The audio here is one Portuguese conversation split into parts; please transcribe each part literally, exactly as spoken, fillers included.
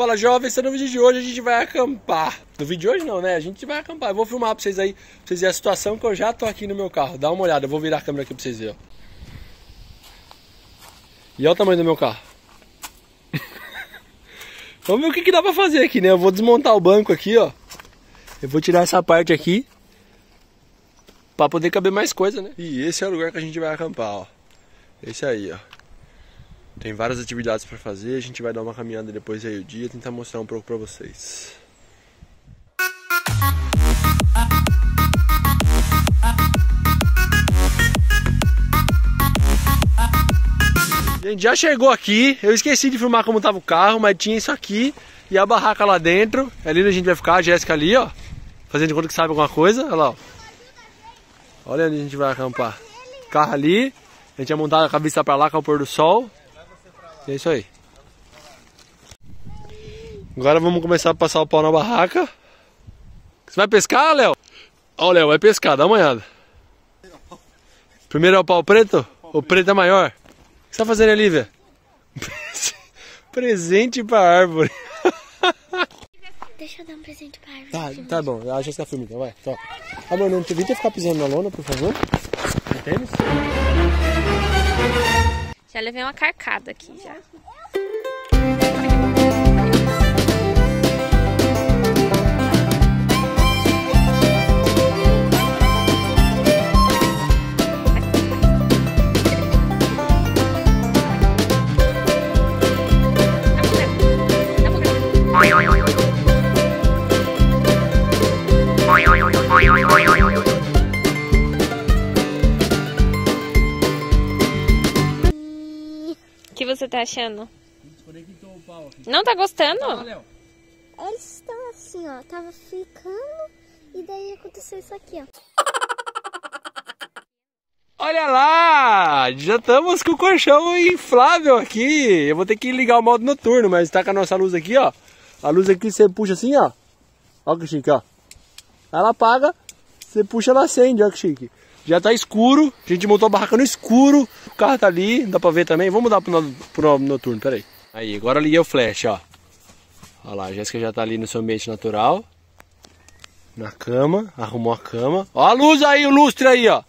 Fala jovens, no vídeo de hoje a gente vai acampar. No vídeo de hoje não, né? A gente vai acampar. Eu vou filmar pra vocês aí, pra vocês verem a situação que eu já tô aqui no meu carro. Dá uma olhada, eu vou virar a câmera aqui pra vocês verem, ó. E olha o tamanho do meu carro. Vamos ver o que, que dá pra fazer aqui, né? Eu vou desmontar o banco aqui, ó. Eu vou tirar essa parte aqui pra poder caber mais coisa, né? E esse é o lugar que a gente vai acampar, ó. Esse aí, ó. Tem várias atividades pra fazer, a gente vai dar uma caminhada depois aí o dia, tentar mostrar um pouco pra vocês. A gente já chegou aqui, eu esqueci de filmar como tava o carro, mas tinha isso aqui e a barraca lá dentro. Ali onde a gente vai ficar, a Jéssica ali, ó, fazendo de conta que sabe alguma coisa, olha lá, ó. Olha onde a gente vai acampar. Carro ali, a gente vai montar a vista pra lá com o pôr do sol. E é isso aí. Agora vamos começar a passar o pau na barraca. Você vai pescar, Léo? Ó, o Léo vai pescar, dá uma olhada. Primeiro é o pau preto? O preto é maior? O que você tá fazendo ali, velho? Presente pra árvore. Deixa eu dar um presente pra árvore. Tá, tá bom, a Jéssica filma então, vai. Tá. Amor, não te evita ficar pisando na lona, por favor. No tênis? Já levei uma carcada aqui, já. O que você tá achando? Não tá gostando? Eles estão assim, ó. Tava ficando e daí aconteceu isso aqui, ó. Olha lá! Já estamos com o colchão inflável aqui. Eu vou ter que ligar o modo noturno, mas tá com a nossa luz aqui, ó. A luz aqui você puxa assim, ó. Olha que chique, ó. Ela apaga, você puxa, ela acende, olha que chique. Já tá escuro, a gente montou a barraca no escuro. O carro tá ali, dá pra ver também. Vamos mudar pro, no, pro noturno, peraí. Aí, agora liguei o flash, ó. Olha lá, a Jéssica já tá ali no seu ambiente natural. Na cama, arrumou a cama. Ó a luz aí, o lustre aí, ó.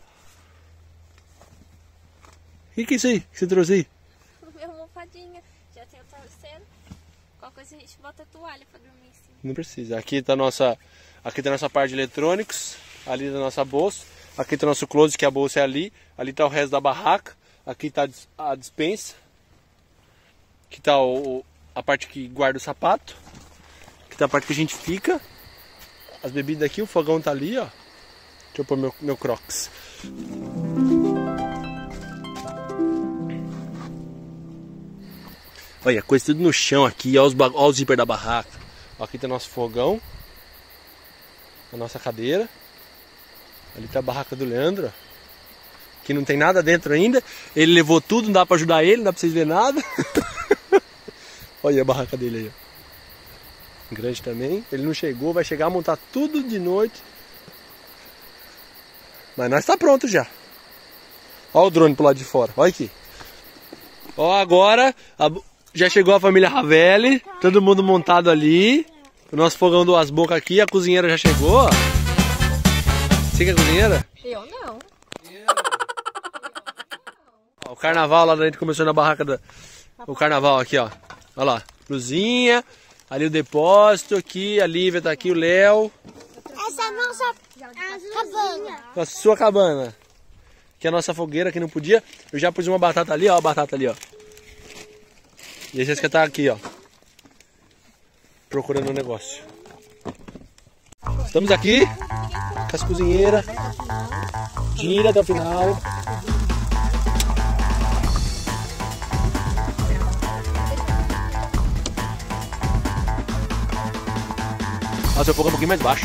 O que que é isso aí que você trouxe aí? Minha almofadinha. Já tem o travesseiro. Qualquer coisa a gente bota a toalha pra dormir em cima. Não precisa. Aqui tá a nossa, aqui tá a nossa parte de eletrônicos. Ali da nossa bolsa. Aqui tá o nosso closet, que a bolsa é ali. Ali tá o resto da barraca. Aqui tá a dispensa. Aqui tá o, a parte que guarda o sapato. Aqui tá a parte que a gente fica. As bebidas aqui, o fogão tá ali, ó. Deixa eu pôr meu, meu crocs. Olha, coisa tudo no chão aqui. Olha os, olha os zíper da barraca. Aqui tá o nosso fogão. A nossa cadeira. Ali tá a barraca do Leandro, ó. Que não tem nada dentro ainda. Ele levou tudo, não dá pra ajudar ele, não dá pra vocês verem nada. Olha a barraca dele aí, ó. Grande também. Ele não chegou, vai chegar a montar tudo de noite. Mas nós tá pronto já. Olha o drone pro lado de fora, olha aqui. Ó, agora a, já chegou a família Ravelli. Todo mundo montado ali. O nosso fogão duas bocas aqui. A cozinheira já chegou, ó. Você que é cozinheira? Eu não. Ó, o carnaval lá dentro começou na barraca da... O carnaval aqui, ó. Olha lá. Luzinha. Ali o depósito aqui. A Lívia tá aqui, o Léo. Essa é a nossa cabana. A sua cabana. Que é a nossa fogueira que não podia. Eu já pus uma batata ali, ó. A batata ali, ó. E a Jéssica tá aqui, ó. Procurando um negócio. Estamos aqui com as cozinheiras. Tira até o final. Ó, seu fogo é um pouquinho mais baixo.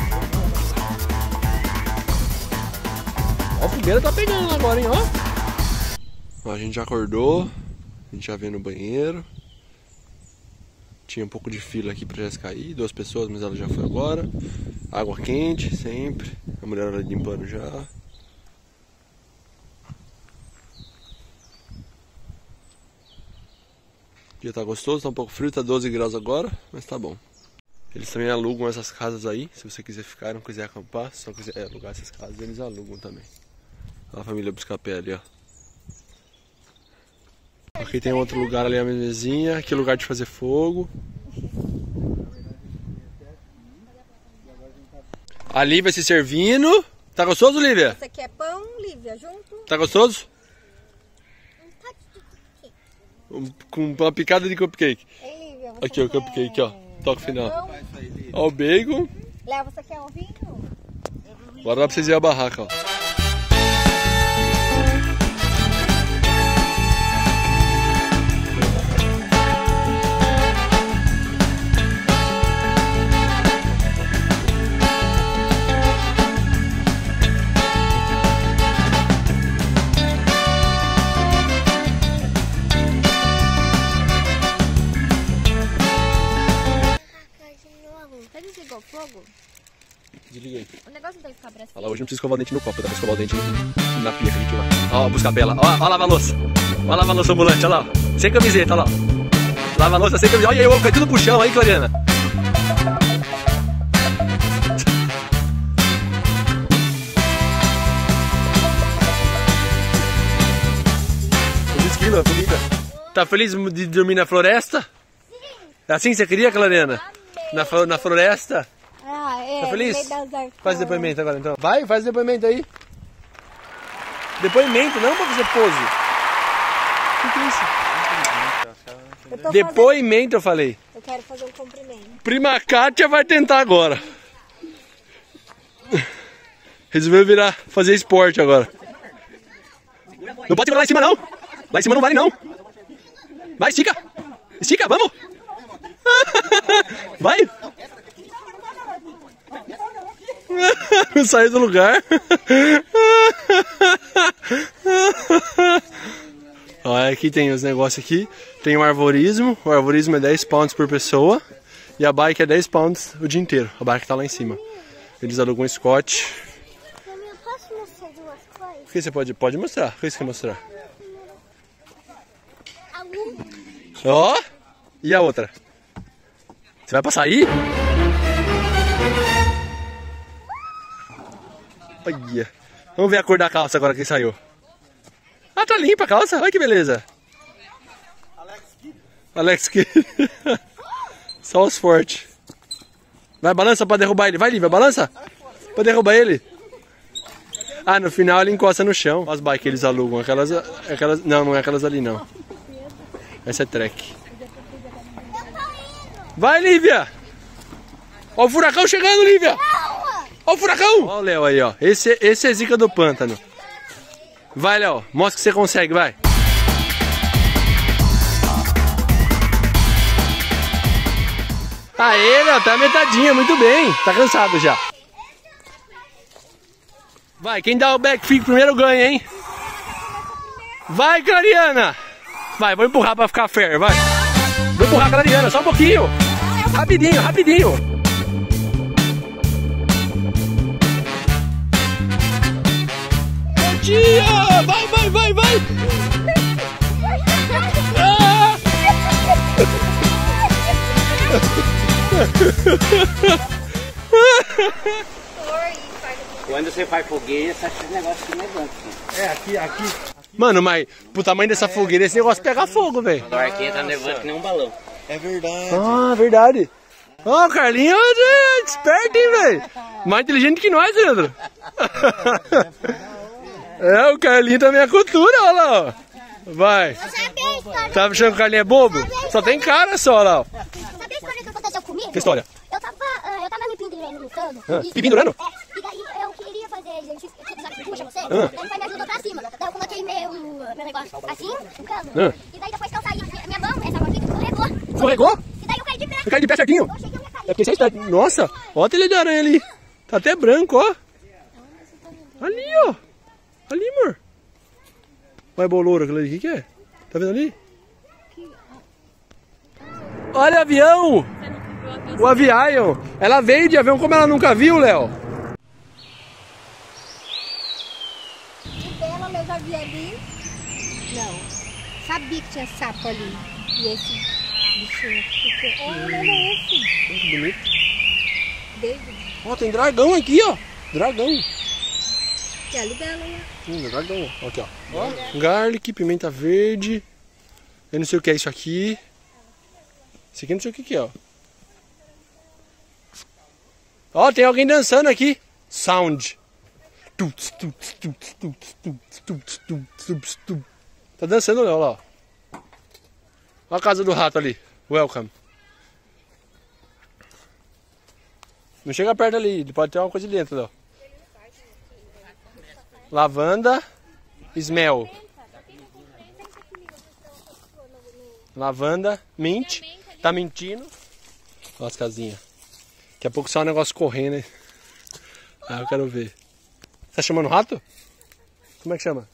Ó, a fogueira tá pegando agora, hein, ó. Ó, a gente já acordou. A gente já veio no banheiro. Tinha um pouco de fila aqui pra Jéssica ir, duas pessoas, mas ela já foi agora. Água quente, sempre. A mulher era limpando já. dia tá gostoso, tá um pouco frio, tá doze graus agora, mas tá bom. Eles também alugam essas casas aí, se você quiser ficar e não quiser acampar, se só quiser alugar essas casas, eles alugam também. Olha a família Buscapé ali, ó. Aqui tem outro lugar ali, a mesinha, aqui é lugar de fazer fogo. A Lívia se servindo. Tá gostoso, Lívia? Esse aqui é pão, Lívia, junto. Tá gostoso? Um, com uma picada de cupcake. Ei, Lívia, você Aqui, ó, o quer... cupcake, ó. Toque final. Pão? Ó o bacon. Léo, você quer um vinho? Agora dá pra vocês verem a barraca, ó. Você desligou o fogo? Desliguei. O negócio não tem que ficar pra cima. Olha lá, hoje não precisa escovar o dente no copo, dá pra escovar o dente na pia que a gente vai. Ó, buscar a bela. Ó, ó, lava a louça. Ó, lava a louça ambulante, olha lá. Sem camiseta, olha lá. Lava a louça sem camiseta. Olha aí, cai tudo pro chão aí, Clariana. Feliz quilo, comida. Tá feliz de dormir na floresta? Sim. É assim que você queria, Clariana? Na, na floresta? Ah, é. Tá feliz? No meio das Faz depoimento agora então. Vai, faz depoimento aí. Depoimento, não pra fazer pose. O que é isso? Eu tô Depoimento, eu falei. fazendo... Eu quero fazer um cumprimento. Prima Kátia vai tentar agora. Resolveu virar, fazer esporte agora. Não pode segurar lá em cima não. Lá em cima não vale não. Vai, estica. Estica, vamos. Vai. Saiu do lugar. Olha, aqui tem os negócios aqui. Tem o arvorismo. O arvorismo é dez pounds por pessoa. E a bike é dez pounds o dia inteiro. A bike tá lá em cima. Eles alugam um Scott. Mami, eu posso mostrar duas coisas? O que você pode, pode mostrar? O que você quer mostrar? A luz. Ó. E a outra? Você vai passar aí? Olha. Vamos ver a cor da calça agora que saiu. Ah, tá limpa a calça. Olha que beleza. Alex Kidd. Só os fortes. Vai, balança pra derrubar ele. Vai, Lívia, balança. Pra derrubar ele. Ah, no final ele encosta no chão. As bikes que eles alugam. Aquelas, aquelas... Não, não é aquelas ali, não. Essa é Trek. Vai, Lívia. Ó o furacão chegando, Lívia. Ó o furacão. Ó o Léo aí, ó. Esse, esse é zica do pântano. Vai, Léo. Mostra que você consegue, vai. Aê, Léo. Tá metadinha, muito bem. Tá cansado já. Vai, quem dá o backflip primeiro ganha, hein? Vai, Clariana. Vai, vou empurrar pra ficar fair, vai. Vou empurrar a Clariana, só um pouquinho. Rapidinho, rapidinho. Bom dia! Vai, vai, vai, vai! Ah! Quando você faz fogueira, esse negócio que levanta. É, aqui, aqui. Mano, mas pro tamanho dessa fogueira, esse negócio pega fogo, velho. A arquinha tá levando que nem um balão. É verdade. Ah, verdade. Ó, oh, o Carlinho é esperto, hein, velho? Mais inteligente que nós, Leandro. É, o Carlinho também é cultura, olha lá, ó. Vai. Tá achando que o Carlinho é bobo? Só tem cara só, lá, ó. Sabe a história que aconteceu comigo? Que história? Eu tava, uh, eu tava me pendurando no cano. Ah, e pendurando? É, e daí eu queria fazer exercício, sabe que puxa você? Ah. Daí meu pai me ajudou pra cima. Daí eu coloquei meu, meu negócio assim, no cano. Ah. E daí depois que eu saí, minha mão, essa mãozinha, escorregou. Escorregou? E daí eu caí de pé. Eu caí de pé certinho. Eu achei que eu ia cair. É porque você está... Nossa, ó a telha de aranha ali. Tá até branco, ó. Ali, ó. Ali, amor. Vai, boloura, aquilo ali, o que que é? Tá vendo ali? Olha o avião! O avião! Ela veio de avião como ela nunca viu, Léo. E dela eu já vi ali. Não. Sabia que tinha sapo ali. E esse bichinho. Porque... Olha, olha esse. Que bonito. David. Ó, tem dragão aqui, ó. Dragão. Que é a libela, né? Hum, dragão. Ó, aqui, ó. ó. Garlic, pimenta verde. Eu não sei o que é isso aqui. Isso aqui eu não sei o que que é, ó. Ó, tem alguém dançando aqui. Sound. Tá dançando, Léo, lá, ó. Olha a casa do rato ali. Welcome. Não chega perto ali, pode ter uma coisa ali dentro, Léo. Lavanda. Smell. Lavanda. Mint. Tá mentindo. Olha as casinhas. Daqui a pouco sai um negócio correndo, hein? Ah, eu quero ver. Tá chamando rato? Como é que chama?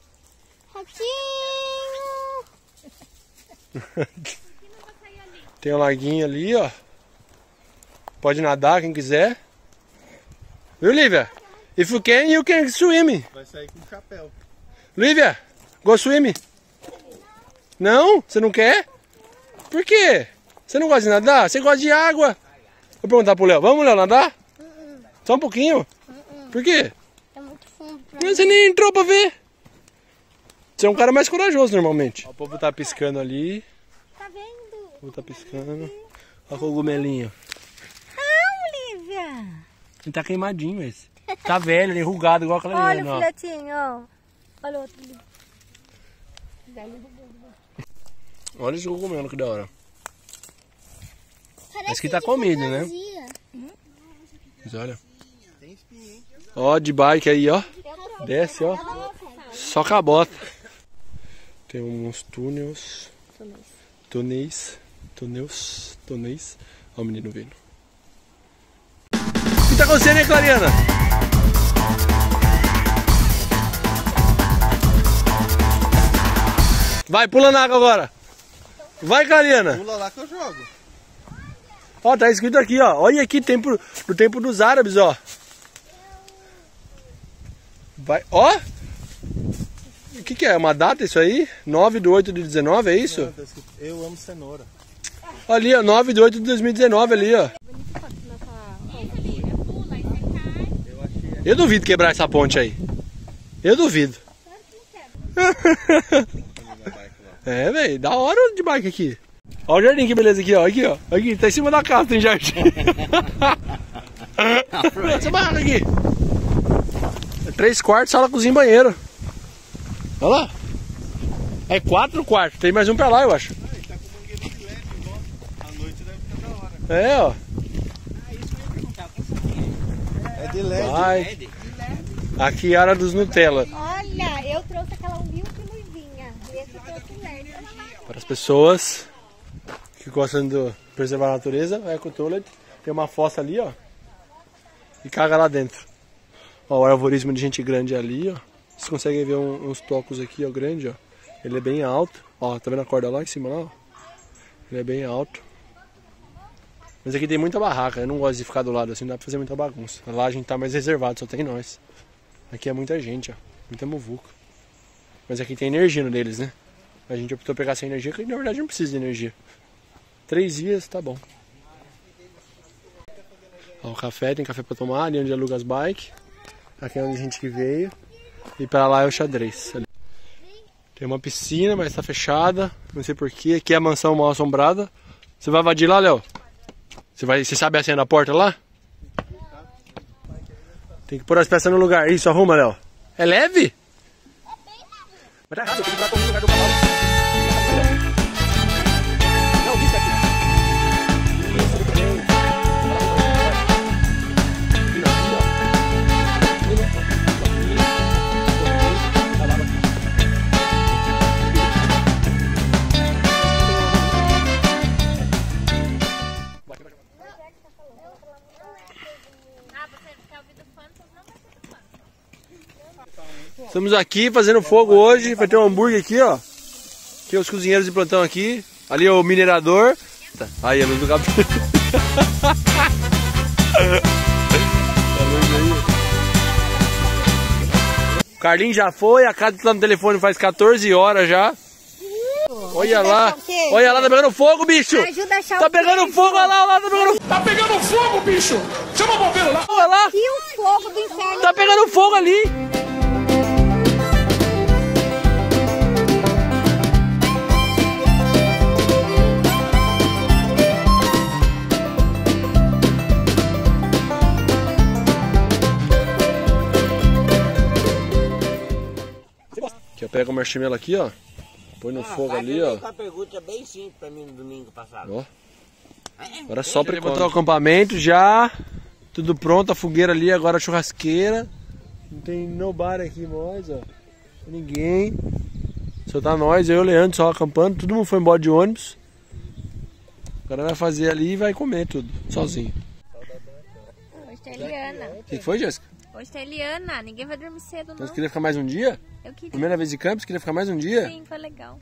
Ratinho! Tem um laguinho ali, ó. Pode nadar quem quiser. Viu, Lívia? If you can, you can swim. Vai sair com chapéu. Lívia, go swim. Não? Você não quer? Por quê? Você não gosta de nadar? Você gosta de água? Vou perguntar pro Léo. Vamos, Léo, nadar? Só um pouquinho? Por quê? É muito fundo pra Mas você nem entrou pra ver. Você é um cara mais corajoso normalmente. Ó, o povo tá piscando ali. Tá vendo? O povo tá piscando. Olha o cogumelinho. Ah, Olivia! Ele tá queimadinho esse. Tá velho, enrugado igual aquela Olha menina, o ó. filhotinho, ó. Olha o outro ali. Olha esse cogumelo que da hora. Parece que tá de comido, né? fantasia. Mas olha. Ó, de bike aí, ó. Desce, ó. Só cabota. Tem uns túneis. Túneis. Túneis. Túneis. Ó o menino vindo. O que tá acontecendo aí, Clariana? Vai, pula na água agora. Vai, Clariana. Pula lá que eu jogo. Ó, tá escrito aqui, ó. Olha aqui, tempo, do tempo dos árabes, ó. Vai, ó. O que que é? Uma data isso aí? nove de oito de dezenove, é isso? Não, tá escrito, eu amo cenoura. Ali, ó, nove de oito de dois mil e dezenove ali, ó. Eu duvido quebrar essa ponte aí. Eu duvido. É, velho, da hora de bike aqui. Ó o jardim, que beleza aqui, ó. Aqui, ó. Aqui, tá em cima da casa, tem jardim. Essa barraca aqui. É três quartos, sala, cozinha e banheiro. Olha lá. É quatro quartos. Tem mais um pra lá, eu acho. Ah, ele tá com mangueira de leve, ó. À noite deve ficar da hora. É, ó. É de leve. Vai. Aqui é a área dos Nutella. Olha, eu trouxe aquela humilde luzinha. E esse eu trouxe leve. Para as pessoas que gostam de preservar a natureza, o Eco Toilet tem uma fossa ali, ó. E caga lá dentro. Ó, o arvorismo de gente grande ali, ó. Vocês conseguem ver um, uns tocos aqui, ó, grande, ó. Ele é bem alto. Ó, tá vendo a corda lá em cima, lá, ó? Ele é bem alto. Mas aqui tem muita barraca, eu não gosto de ficar do lado assim, não dá pra fazer muita bagunça. Lá a gente tá mais reservado, só tem nós. Aqui é muita gente, ó. Muita muvuca. Mas aqui tem energia no deles, né? A gente optou pegar sem energia, que na verdade não precisa de energia. Três dias, tá bom. Ó, o café, tem café pra tomar, ali onde aluga as bikes. Aqui é onde a gente que veio. E pra lá é o xadrez. Ali. Tem uma piscina, mas tá fechada. Não sei porquê. Aqui é a mansão mal assombrada. Você vai invadir lá, Léo? Você, vai, você sabe a senha da porta lá? Tem que pôr as peças no lugar. Isso, arruma, Léo. É leve? Mas tá errado, eu tenho que botar no lugar do cavalo. Não, vista aqui. Estamos aqui fazendo fogo hoje, vai ter um hambúrguer aqui, ó. Aqui os cozinheiros de plantão aqui. Ali o minerador. Tá. Aí a luz do cabelo. O Carlinhos já foi, a casa tá no telefone faz quatorze horas já. Olha lá. Olha lá, tá pegando fogo, bicho. Ajuda a achar Tá o pegando queijo. fogo, olha lá, olha lá, tá pegando fogo. Tá pegando fogo, bicho! Chama o bombeiro lá! Olha lá. E o fogo do inferno. Tá pegando fogo ali. Aqui, ó, pega o marshmallow aqui, ó. Põe no fogo ali, ó. Uma pergunta bem simples pra mim no domingo passado. Ó. Agora só pra botar o acampamento já. Tudo pronto, a fogueira ali, agora a churrasqueira. Não tem nobody aqui mais, ó. Ninguém. Só tá nós, eu e o Leandro só acampando. Todo mundo foi embora de ônibus. Agora vai fazer ali e vai comer tudo, sozinho. Hoje tá Eliana. O que foi, Jéssica? Hoje tá Eliana. Ninguém vai dormir cedo, não. Então você queria ficar mais um dia? Eu queria. Primeira vez de campo, você queria ficar mais um dia? Sim, foi legal.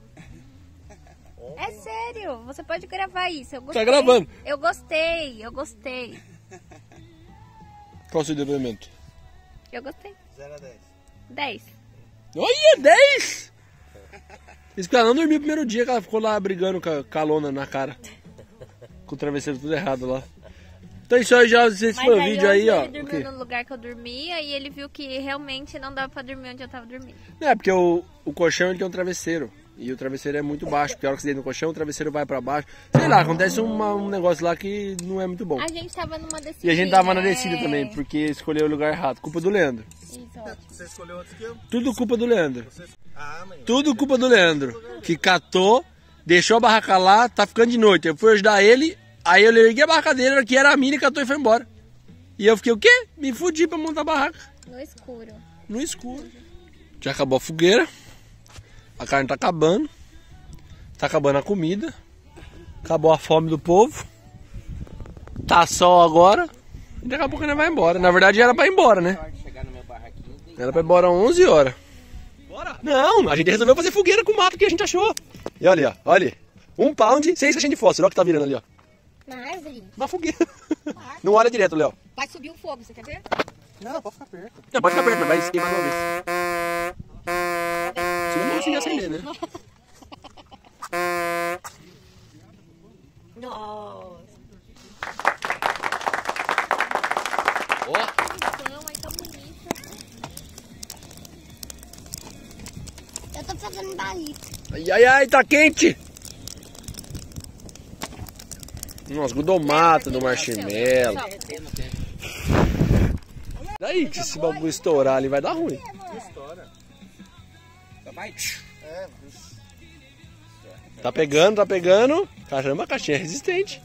É sério, você pode gravar isso. Eu gostei. Tá gravando? Eu gostei, eu gostei. Qual o seu depoimento? Eu gostei. zero a dez. dez. Olha, dez! Isso que ela não dormiu o primeiro dia, que ela ficou lá brigando com a, com a lona na cara. Com o travesseiro tudo errado lá. Então isso aí já, vocês Mas foi o aí vídeo aí, hoje ó. ele O quê? dormiu no lugar que eu dormia e ele viu que realmente não dava pra dormir onde eu tava dormindo. Não, é porque o, o colchão ele tem um travesseiro. E o travesseiro é muito baixo, porque a hora que você deita no colchão, o travesseiro vai pra baixo. Sei lá, acontece uma- um negócio lá que não é muito bom. A gente tava numa descida. E a gente tava na descida também, porque escolheu o lugar errado. Culpa do Leandro. Isso, ótimo. Você escolheu antes que eu? Tudo culpa do Leandro. Ah, mãe. Tudo culpa do Leandro. Que catou, deixou a barraca lá, tá ficando de noite. Eu fui ajudar ele, aí eu liguei a barraca dele, que era a minha, catou e foi embora. E eu fiquei o quê? Me fudi pra montar a barraca. No escuro. No escuro. Já acabou a fogueira. A carne tá acabando. Tá acabando a comida. Acabou a fome do povo. Tá sol agora. E daqui a pouco ele vai embora. Na verdade era pra ir embora, né? Chegar no meu barraquinho. Era pra ir embora às onze horas. Bora? Não, a gente resolveu fazer fogueira com o mato que a gente achou. E olha, ó, olha. Um pound, seis caixinhas de fósforo. Olha o que tá virando ali, ó. Na árvore. Uma fogueira. Não olha direto, Léo. Vai subir o fogo, você quer ver? Não, pode ficar perto. Não, pode ficar perto, mas vai queimar de uma vez. Se não conseguir acender, né? Nossa. Ó. Então, é tão bonito. Eu tô fazendo barriga. Ai, ai, ai, tá quente! Nossa, grudou mata do marshmallow. Daí que esse bagulho estourar ali vai dar ruim. Estoura. Vai. É, Tá pegando, tá pegando. Caramba, a caixinha é resistente.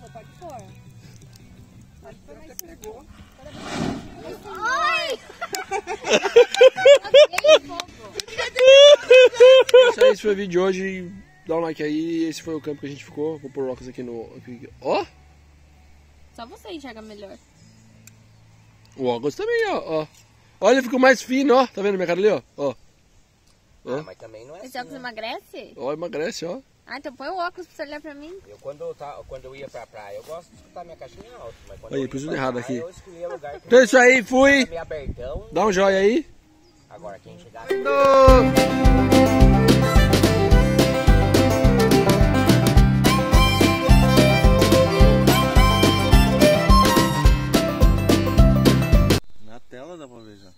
Isso aí, esse foi o vídeo de hoje. Dá um like aí. Esse foi o campo que a gente ficou. Vou pôr óculos aqui no... aqui. Ó! Só você enxerga melhor. O óculos também, ó, ó. Olha, ficou mais fino, ó. Tá vendo minha cara ali, ó? Ó, Ah, mas também não é Esse assim, óculos né? emagrece? ó, emagrece, ó. Ah, então põe o óculos pra você olhar pra mim. Eu quando, eu tá, quando eu ia pra praia, eu gosto de escutar minha caixinha alta. Mas quando Aí, eu ia pus tudo pra errado praia, aqui. eu escolhia lugar que Então é isso aí, fui. meio abertão. Dá um joinha aí. Agora quem chegar... na tela dá pra ver já.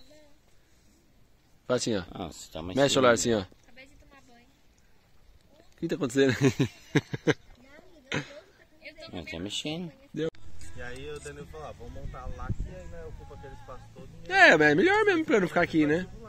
Faz assim, ó. Nossa, tá mais Mexe o celular assim, ó. Acabei de tomar banho. O que tá acontecendo? Não tá mexendo. E aí o Danilo falou, ah, vamos montar lá que aí, né, ocupa aquele espaço todo. É, mas é melhor mesmo pra não ficar aqui, né?